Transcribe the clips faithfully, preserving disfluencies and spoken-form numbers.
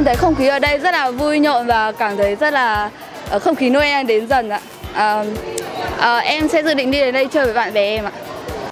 Em thấy không khí ở đây rất là vui nhộn và cảm thấy rất là không khí Noel đang đến dần ạ. À, à, em sẽ dự định đi đến đây chơi với bạn bè em ạ.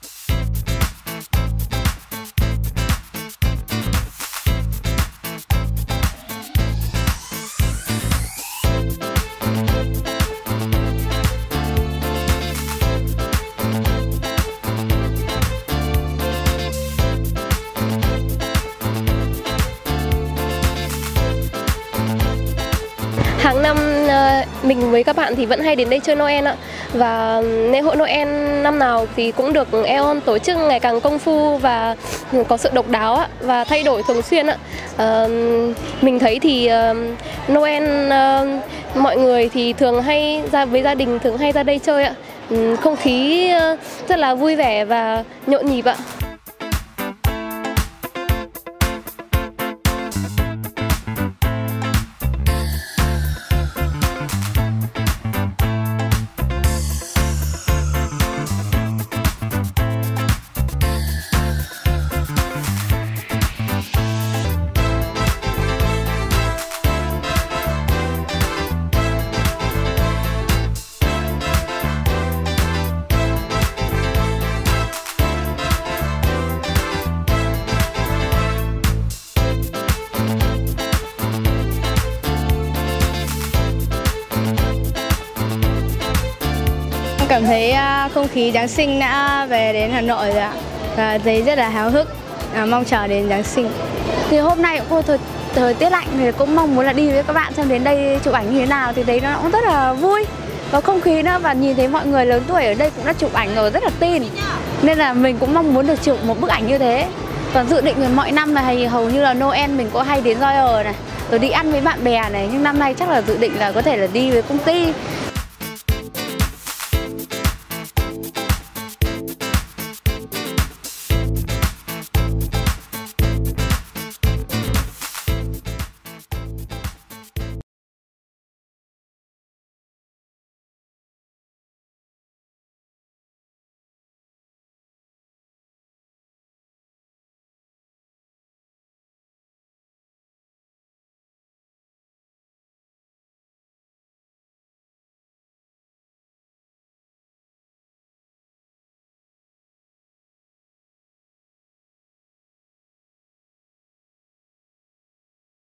Hàng năm mình với các bạn thì vẫn hay đến đây chơi Noel ạ. Và lễ hội Noel năm nào thì cũng được e o en tổ chức ngày càng công phu và có sự độc đáo ạ, và thay đổi thường xuyên ạ. À, mình thấy thì uh, Noel uh, mọi người thì thường hay ra với gia đình thường hay ra đây chơi ạ. Um, không khí uh, rất là vui vẻ và nhộn nhịp ạ. Cảm thấy không khí Giáng sinh đã về đến Hà Nội rồi ạ. Và thấy rất là háo hức, à, mong chờ đến Giáng sinh. Thì hôm nay cũng thời, thời tiết lạnh thì cũng mong muốn là đi với các bạn xem đến đây chụp ảnh như thế nào, thì thấy nó cũng rất là vui và không khí nữa, và nhìn thấy mọi người lớn tuổi ở đây cũng đã chụp ảnh rồi, rất là tin. Nên là mình cũng mong muốn được chụp một bức ảnh như thế. Còn dự định mọi năm là hầu như là Noel mình có hay đến Royal này, rồi đi ăn với bạn bè này, nhưng năm nay chắc là dự định là có thể là đi với công ty